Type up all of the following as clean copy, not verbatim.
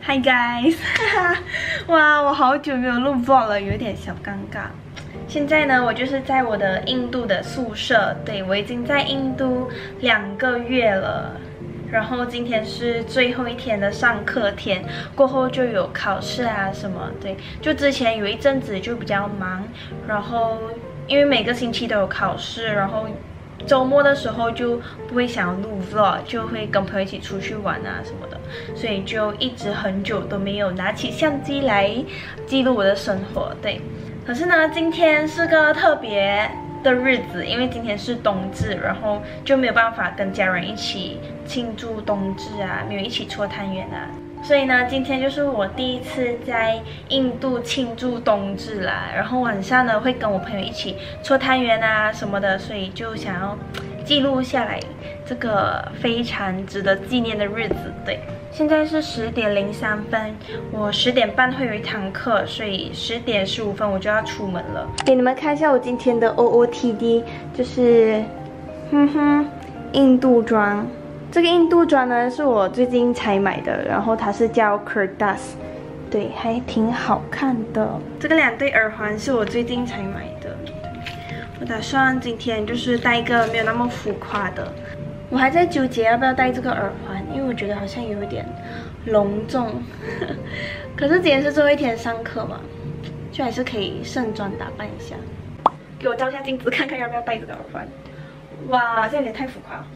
Hi guys， 哇，我好久没有录 vlog 了，有点小尴尬。现在呢，我就是在我的印度的宿舍，对，我已经在印度2个月了。然后今天是最后一天的上课天，过后就有考试啊什么，对，就之前有一阵子就比较忙，然后因为每个星期都有考试，然后周末的时候就不会想要录 vlog， 就会跟朋友一起出去玩啊什么的，所以就一直很久都没有拿起相机来记录我的生活。对，可是呢，今天是个特别的日子，因为今天是冬至，然后就没有办法跟家人一起庆祝冬至啊，没有一起搓汤圆啊。所以呢，今天就是我第一次在印度庆祝冬至啦，然后晚上呢会跟我朋友一起搓汤圆啊什么的，所以就想要记录下来这个非常值得纪念的日子。对，现在是10点03分，我10点半会有一堂课，所以10点15分我就要出门了。给你们看一下我今天的 OOTD， 就是印度装。这个印度装呢是我最近才买的，然后它是叫 Kurtas， 对，还挺好看的。这个2对耳环是我最近才买的，我打算今天就是戴一个没有那么浮夸的。我还在纠结要不要戴这个耳环，因为我觉得好像有一点隆重。可是今天是最后一天上课嘛，就还是可以盛装打扮一下。给我照下镜子看看要不要戴这个耳环。哇，这有点太浮夸了。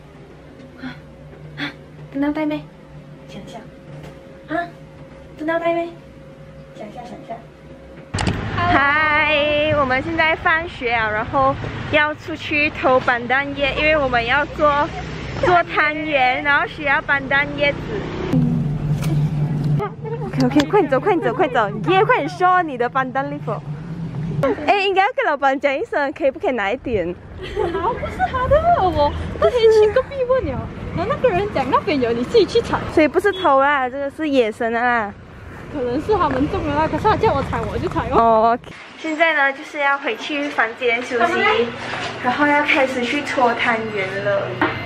真的要戴没？想一下。啊，真的要戴没？想一下，想一下。嗨，我们现在放学啊，然后要出去偷板丹叶，因为我们要做汤圆，然后需要板丹叶子。OK， 快点走，快点走，快走！耶，快点说你的板丹礼服。哎，应该要跟老板讲一声，可以不可以拿一点？ 好，不是他的，我那天去隔壁问了，然后那个人讲那边有，你自己去采。 所以不是偷啦，这个是野生的啦。 可能是他们种的啦，可是他叫我采，我就采哦。 哦，现在呢就是要回去房间休息，然后要开始去搓汤圆了。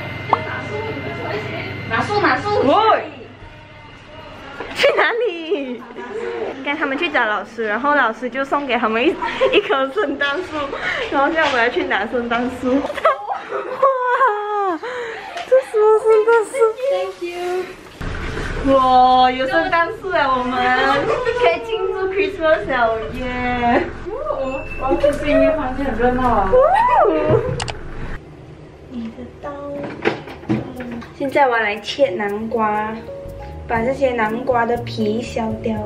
拿树。 喂，去哪里？跟他们去找老师，然后老师就送给他们一棵圣诞树，然后现在我们要去拿圣诞树。哇，这什么圣诞树 Thank you。 哇，有圣诞树啊！我们可以庆祝 Christmas 了耶！ 我可是因为房间很热闹啊。 你的刀。现在我要来切南瓜，把这些南瓜的皮削掉。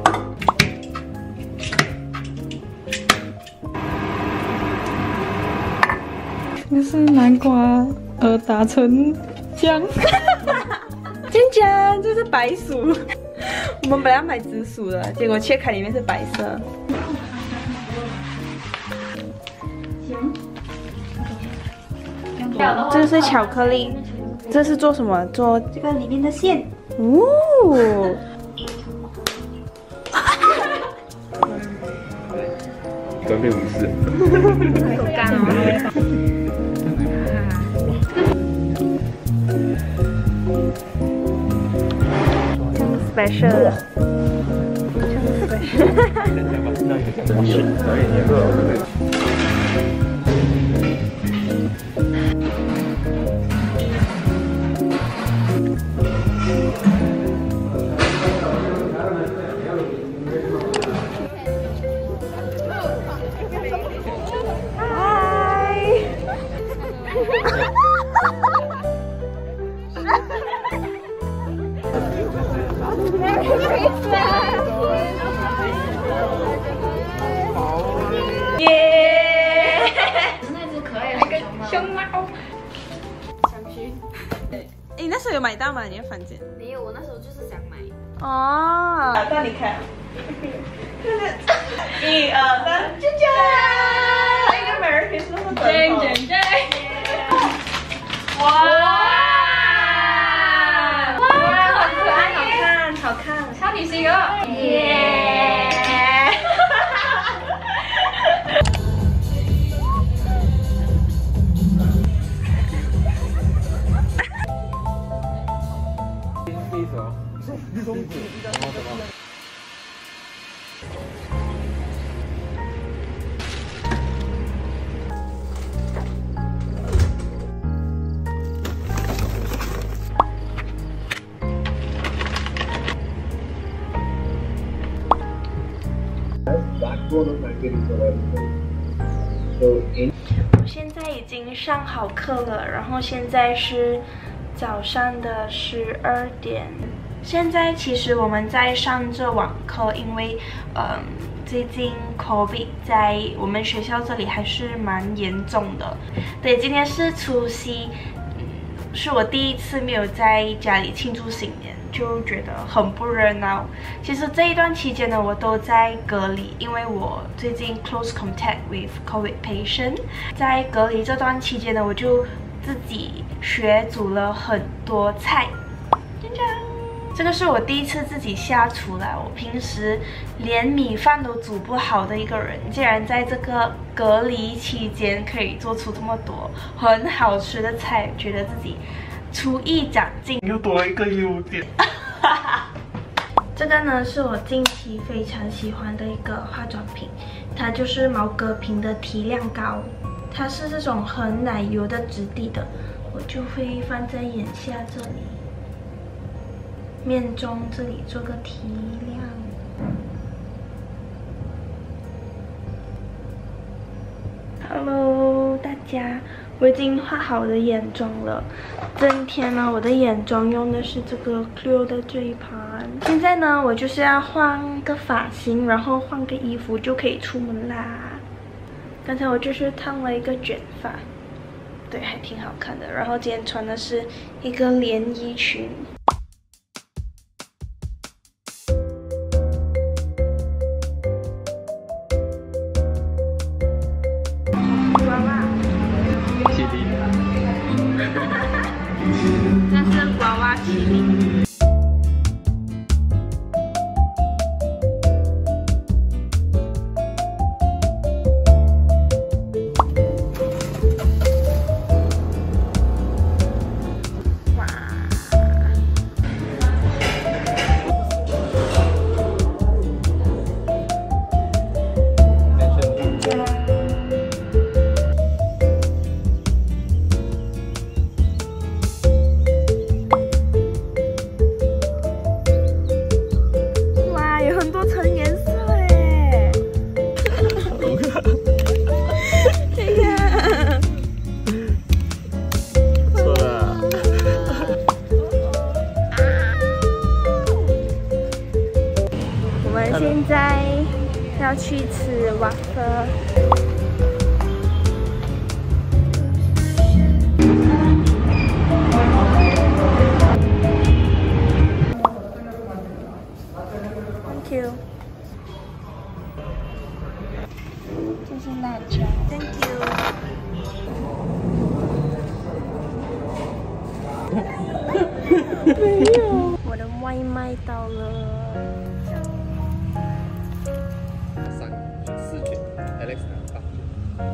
那是南瓜打成浆。 酱，这是白薯。我们本来要买紫薯的，结果切开里面是白色。这是巧克力，这是做什么？做这个里面的馅。 哦。 刚被无视。 好干哦。special， 耶！ 那只可爱的熊猫。想去。 你那时候有买到吗？你的房间？ 没有，我那时候就是想买。 哦。那你看。1、2、3，就这样。一个 Merry Christmas 的。哇！哇，好可爱，好看，好看， 超女性哦！ 耶！ 第一首，松子， 我现在已经上好课了，然后现在是早上的12点。现在其实我们在上着网课，因为最近 COVID 在我们学校这里还是蛮严重的。对，今天是除夕，是我第一次没有在家里庆祝新年，就觉得很不热闹。其实这一段期间呢，我都在隔离，因为我最近 close contact with COVID patient。在隔离这段期间呢，我就自己学煮了很多菜。짜잔！这个是我第一次自己下厨来，我平时连米饭都煮不好的一个人，竟然在这个隔离期间可以做出这么多很好吃的菜，觉得自己厨艺长进。 又多了一个优点。 这个呢是我近期非常喜欢的一个化妆品，它就是毛戈平的提亮膏，它是这种很奶油的质地的，我就会放在眼下这里。面中这里做个提亮。Hello， 大家，我已经画好我的眼妆了。今天呢，我的眼妆用的是这个 Clio 的这一盘。现在呢，我就是要换个发型，然后换个衣服就可以出门啦。刚才我就是烫了一个卷发，对，还挺好看的。然后今天穿的是一个连衣裙。这是娃娃麒麟。哇！现在要去吃瓦克。Thank you。这是辣椒。Thank you。没有。我的外卖到了。 4卷 ，Alex 拿8卷。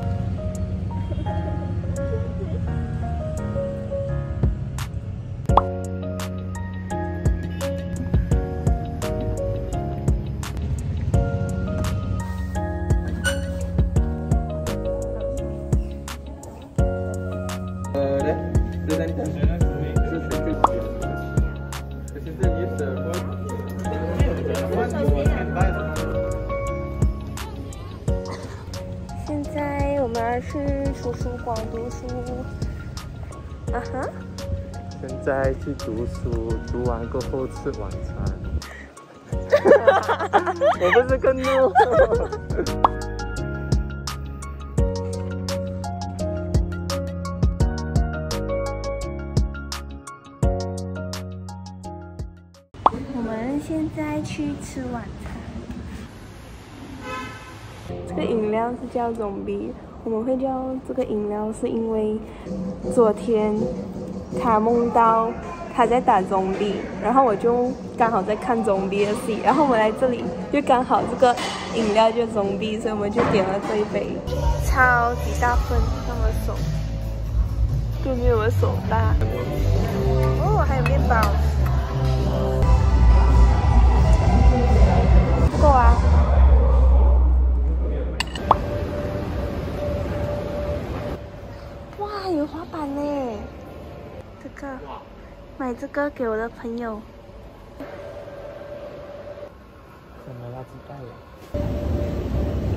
现在我们要去图书馆读书。啊哈！ 现在去读书，读完过后吃晚餐。我不是跟路。 我们现在去吃晚餐。这个饮料是叫 Zombie， 我们会叫这个饮料是因为昨天他梦到他在打 Zombie， 然后我就刚好在看 Zombie 的戏，然后我们来这里就刚好这个饮料就 Zombie， 所以我们就点了这一杯，超级大份，看我的手，就没有我的手大。哦，还有面包。不够啊！哇，有滑板呢！这个，买这个给我的朋友。 什么垃圾袋？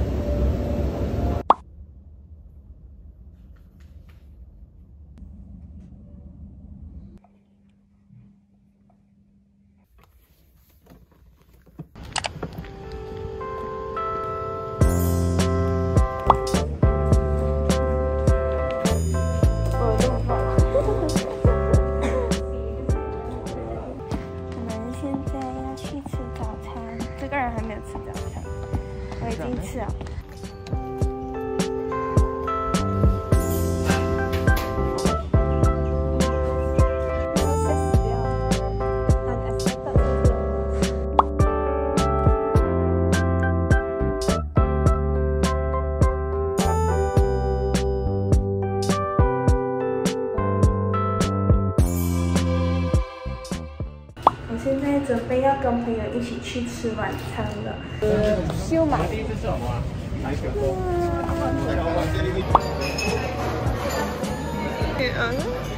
还没有吃早餐，我已经吃了。现在准备要跟朋友一起去吃晚餐了。修马。第一次吃什么啊？嗯。